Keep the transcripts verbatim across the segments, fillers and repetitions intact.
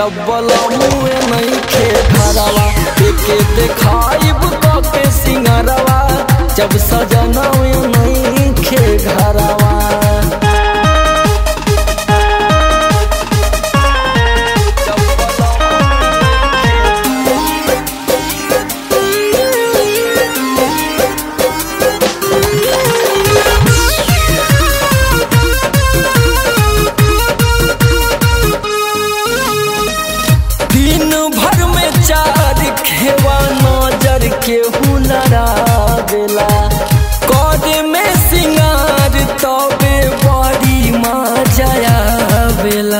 जब बलमुए नहीं खे घरवा के देखाइब के सिंगरवा जब सजनवे नहीं खे घरवा। दिन भर में चार खेवा नजर के हुनरा बेला करे में सिंगार तबे बड़ी मजा बेला।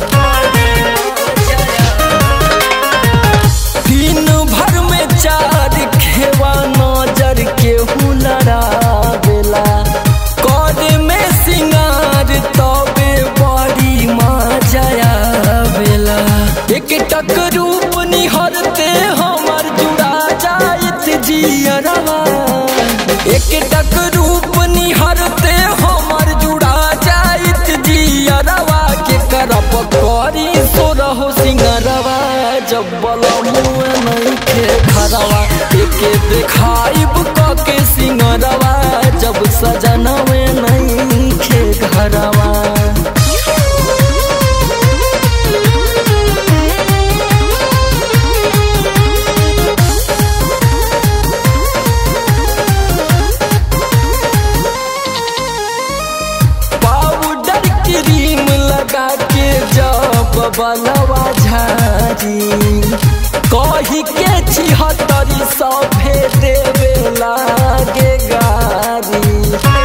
दिन भर में चार खेवा नजर के हुनरा बेला करे में सिंगार तबे बड़ी मजा बेला। एक टक रूप निहरते हमार जुड़ा जाइत जियरवा एक टक रूप निहरते हमार जुड़ा जाइत जियरवा के करप करी सो रहो सिंगरवा जब बलमुए नहीं खे घरवा के देखाइब के सिंगरवा जब सजनवे नहीं खे घरवा। के जब बलवा झारी कही के छिहत्तरी सौ देवे लागे गारी।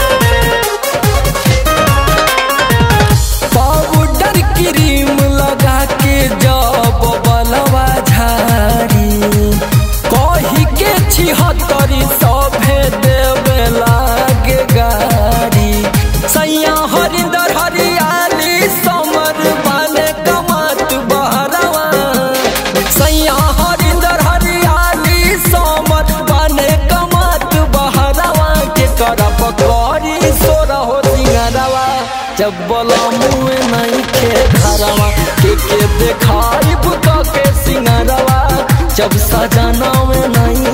पाउडर क्रीम लगा के जब बलवा झारी कही के छिहत्तरी सौ देवे लागे गारी। सैया हरिंदर हरियाली समर बाले कमात बहरवा सैया हरिंदर हरियाली समर बाले कमात बहरवा के करप करी सो रहो सिंगरवा जब बलमुए नहीं खे घरवा के के देखाइब के सिंगरवा जब सजनवे नहीं